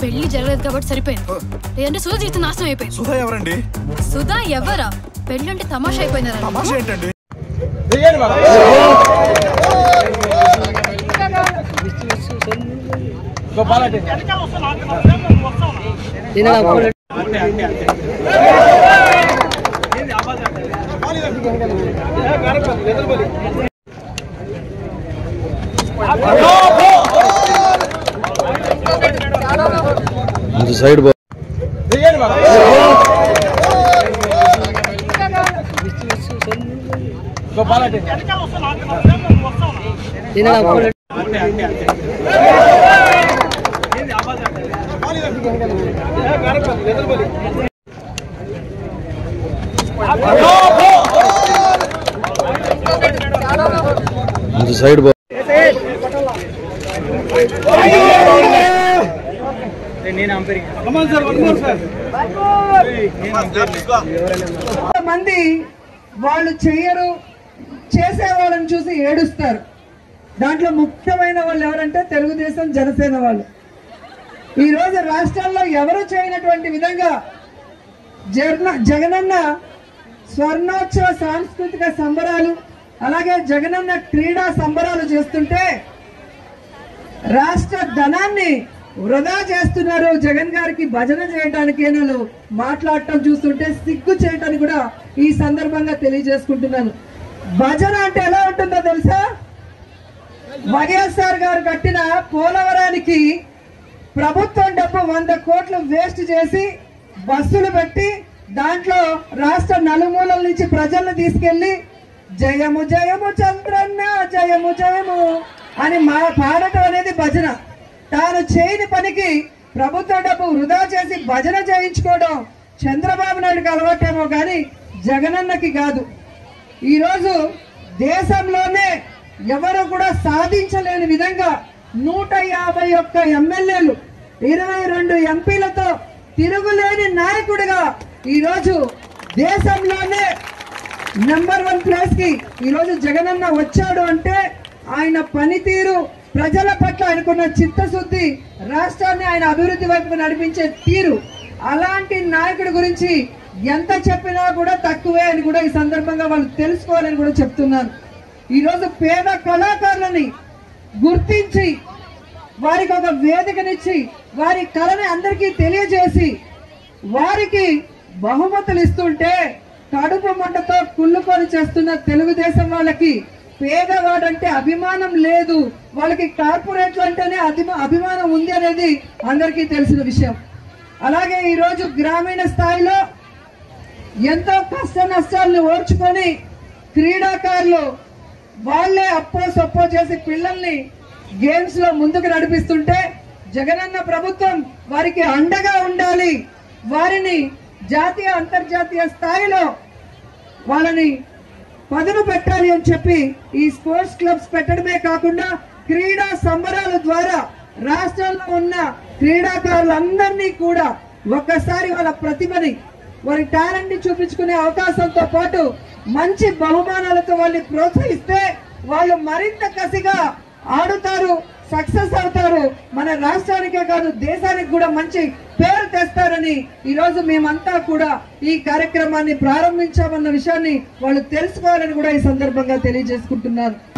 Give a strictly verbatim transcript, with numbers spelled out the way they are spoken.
పెళ్లి జరగలేదు కాబట్టి సరిపోయింది, లేదంటే సుధా జీవితం నాశనం అయిపోయింది. సుధా ఎవరండి? సుధా ఎవరా? పెళ్లి అంటే తమాషా అయిపోయింది. తమాషా ఏంటండి? సైడ్ సైడ్ మంది వాళ్ళు చెయ్యరు, చేసే వాళ్ళని చూసి ఏడుస్తారు. దాంట్లో ముఖ్యమైన వాళ్ళు ఎవరంటే తెలుగుదేశం, జనసేన వాళ్ళు. ఈ రోజు రాష్ట్రాల్లో ఎవరు చేయనటువంటి విధంగా జగన జగనన్న స్వర్ణోత్సవ సాంస్కృతిక సంబరాలు, అలాగే జగనన్న క్రీడా సంబరాలు చేస్తుంటే రాష్ట్ర ధనాన్ని వృధా చేస్తున్నారు. జగన్ గారికి భజన చేయడానికి నేను మాట్లాడటం చూస్తుంటే సిగ్గు చేయటానికి కూడా ఈ సందర్భంగా తెలియజేసుకుంటున్నాను. భజన అంటే ఎలా ఉంటుందో తెలుసా? వైఎస్ఆర్ గారు కట్టిన పోలవరానికి ప్రభుత్వం డబ్బు వంద కోట్లు వేస్ట్ చేసి బస్సులు పెట్టి దాంట్లో రాష్ట్ర నలుమూలల నుంచి ప్రజలను తీసుకెళ్లి జయము జయము చంద్రన్న జయము జయము అని మా పాడటం అనేది భజన. తాను చేయని పనికి ప్రభుత్వ డబ్బు వృధా చేసి భజన చేయించుకోవడం చంద్రబాబు నాయుడుకి అలవాటేమో కానీ జగనన్నకి కాదు. ఈరోజు దేశంలోనే ఎవరు కూడా సాధించలేని విధంగా నూట యాభై ఒక్క ఎమ్మెల్యేలు, ఇరవై రెండు ఎంపీలతో తిరుగులేని నాయకుడిగా ఈరోజు దేశంలోనే నెంబర్ వన్ ప్లేస్ కి ఈరోజు జగనన్న వచ్చాడు అంటే ఆయన పనితీరు, ప్రజల పట్ల ఆయనకున్న చిత్తశుద్ధి, రాష్ట్రాన్ని ఆయన అభివృద్ధి వైపు నడిపించే తీరు. అలాంటి నాయకుడి గురించి ఎంత చెప్పినా కూడా తక్కువే అని కూడా ఈ సందర్భంగా వాళ్ళు తెలుసుకోవాలని కూడా చెప్తున్నాను. ఈరోజు పేద కళాకారులని గుర్తించి వారికి ఒక వేదికనిచ్చి వారి కళని అందరికీ తెలియజేసి వారికి బహుమతులు ఇస్తుంటే కడుపు మంటతో కుళ్ళుకొని చేస్తున్న తెలుగుదేశం వాళ్ళకి పేదవాడంటే అభిమానం లేదు, వాళ్ళకి కార్పొరేట్లు అంటేనే అభిమానం ఉంది అనేది అందరికీ తెలిసిన విషయం. అలాగే ఈరోజు గ్రామీణ స్థాయిలో ఎంతో కష్ట నష్టాలను ఓర్చుకొని క్రీడాకారులు వాళ్లే అప్పో సప్పో చేసి పిల్లల్ని గేమ్స్ లో ముందుకు నడిపిస్తుంటే జగనన్న ప్రభుత్వం వారికి అండగా ఉండాలి, వారిని జాతీయ అంతర్జాతీయ స్థాయిలో వాళ్ళని పదును పెట్టాలి అని చెప్పి ఈ స్పోర్ట్స్ క్లబ్స్ పెట్టడమే కాకుండా క్రీడా సంబరాల ద్వారా రాష్ట్రంలో ఉన్న క్రీడాకారులందరినీ కూడా ఒక్కసారి వాళ్ళ ప్రతిభని, వారి టాలెంట్ ని చూపించుకునే అవకాశంతో పాటు మంచి బహుమానాలతో వాళ్ళని ప్రోత్సహిస్తే వాళ్ళు మరింత కసిగా ఆడుతారు, సక్సెస్ అవుతారు. మన రాష్ట్రానికే కాదు దేశానికి కూడా మంచి పేరు తెస్తారని ఈరోజు మేమంతా కూడా ఈ కార్యక్రమాన్ని ప్రారంభించామన్న విషయాన్ని వాళ్ళు తెలుసుకోవాలని కూడా ఈ సందర్భంగా తెలియజేసుకుంటున్నారు.